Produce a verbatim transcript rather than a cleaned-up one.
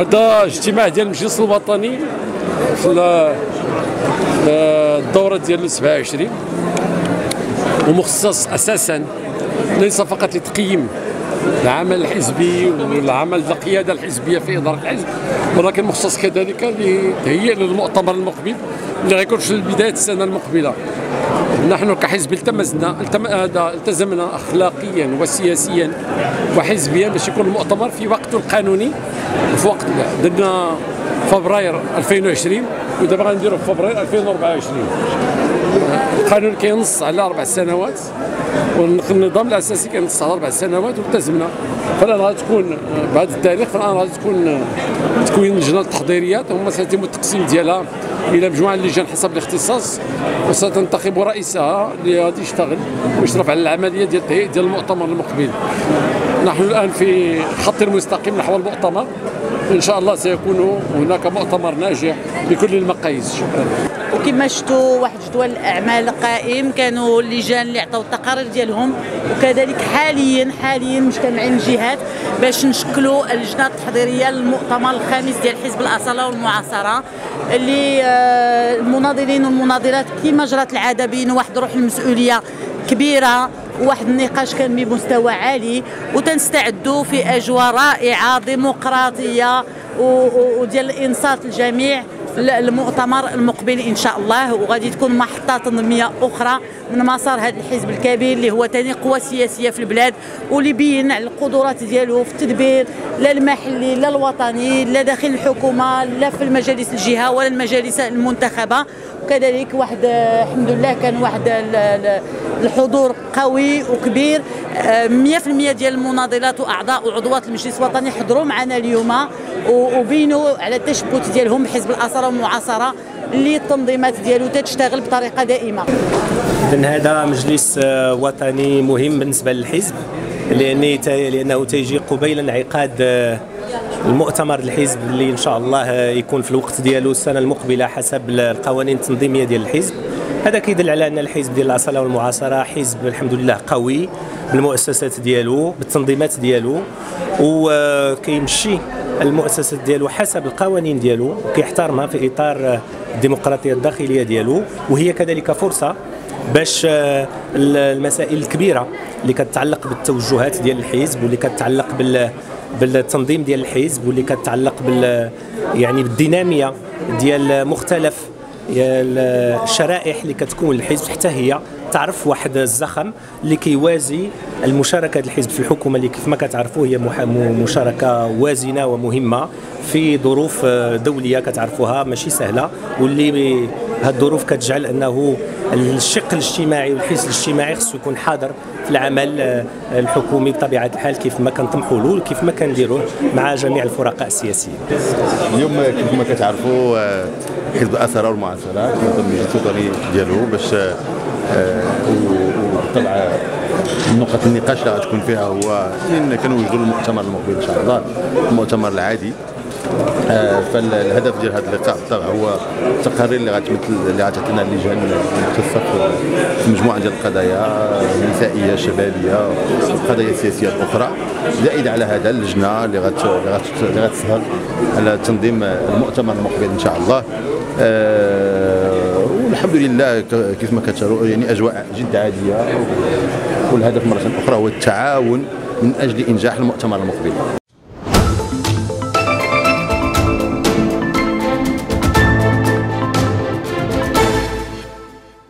هذا اجتماع ديال المجلس الوطني في الدورة ديال سبعة وعشرين، ومخصص اساسا ليس فقط لتقييم العمل الحزبي والعمل القياده الحزبيه في اداره الحزب، ولكن مخصص كذلك لتهيئ للمؤتمر المقبل اللي غيكون في بدايه السنه المقبله. نحن كحزب التمسنا التزمنا اخلاقيا وسياسيا وحزبيا باش يكون المؤتمر في وقته القانوني، في وقت درنا فبراير ألفين وعشرين ودابا غنديروا في فبراير ألفين وأربعة وعشرين. القانون كينص على اربع سنوات والنظام الاساسي كينص على اربع سنوات والتزمنا. فالان غتكون بهذا التاريخ، فالان غتكون تكوين اللجنه التحضيريات، هما سيتم التقسيم ديالها الى مجموعه اللجان حسب الاختصاص، وستنتخب رئيسها اللي غادي يشتغل ويشرف على العمليه ديال التهيئه ديال المؤتمر المقبل. نحن الان في خط مستقيم نحو المؤتمر، ان شاء الله سيكون هناك مؤتمر ناجح بكل المقاييس. شكرا. وكما شفتوا واحد جدول الاعمال قائم، كانوا اللجان اللي عطاو التقارير ديالهم، وكذلك حاليا حاليا مجتمعين الجهات باش نشكلوا اللجنه التحضيريه للمؤتمر الخامس ديال حزب الاصاله والمعاصره، اللي المناضلين والمناضلات كما جرت العاده بينوا واحد روح المسؤوليه كبيره وواحد النقاش كان بمستوى عالي، وتنستعدوا في اجواء رائعه ديمقراطيه وديال الانصات الجميع المؤتمر المقبل ان شاء الله. وغادي تكون محطه تنظيميه اخرى من مسار هذا الحزب الكبير اللي هو ثاني قوه سياسيه في البلاد، واللي بين على القدرات ديالو في التدبير لا المحلي لا الوطني لا داخل الحكومه لا في المجالس الجهه ولا المجالس المنتخبه. وكذلك واحد الحمد لله كان واحد الحضور قوي وكبير، مئة بالمئة ديال المناضلات واعضاء وعضوات المجلس الوطني حضروا معنا اليوم وبينوا على التشبت ديالهم بحزب الاصاله والمعاصره اللي التنظيمات ديالو تشتغل بطريقه دائمه. إذن هذا مجلس وطني مهم بالنسبه للحزب، لانه تيجي قبيل انعقاد المؤتمر الحزب اللي ان شاء الله يكون في الوقت ديالو السنه المقبله حسب القوانين التنظيميه ديال الحزب. هذا كيدل على ان الحزب ديال الاصاله والمعاصره حزب الحمد لله قوي بالمؤسسات ديالو بالتنظيمات ديالو، وكيمشي المؤسسات ديالو حسب القوانين ديالو وكيحترمها في اطار الديمقراطيه الداخليه ديالو. وهي كذلك فرصه باش المسائل الكبيره اللي كتتعلق بالتوجهات ديال الحزب واللي كتتعلق بال بالتنظيم ديال الحزب واللي كتعلق بال يعني بالديناميه ديال مختلف الشرائح اللي كتكون الحزب، حتى هي تعرف واحد الزخم اللي كيوازي المشاركه الحزب في الحكومه اللي كيف ما كتعرفوا هي مشاركه وازنه ومهمه في ظروف دوليه كتعرفوها ماشي سهله، واللي هذه الظروف كتجعل انه الشق الاجتماعي والحس الاجتماعي خصو يكون حاضر في العمل الحكومي بطبيعه الحال كيف ما كنطمحوا له وكيف ما كنديروه مع جميع الفرقاء السياسيين. اليوم كيف ما كتعرفوا حزب الاصاله والمعاصره كينظم المجلس الوطني ديالو باش وطبعا نقط النقاش اللي غتكون فيها هو فين كنوجدوا المؤتمر المقبل ان شاء الله، المؤتمر العادي. فالهدف ديال هذا اللقاء بالطبع هو التقارير اللي غتمثل اللي غتعطينا اللجان المختصه في مجموعه ديال القضايا نسائيه شبابيه وقضايا سياسيه اخرى، زائد على هذا اللجنه اللي غت اللي غتسهر على تنظيم المؤتمر المقبل ان شاء الله. أه والحمد لله كيف ما كتشوفوا يعني اجواء جد عاديه، والهدف مره اخرى هو التعاون من اجل انجاح المؤتمر المقبل.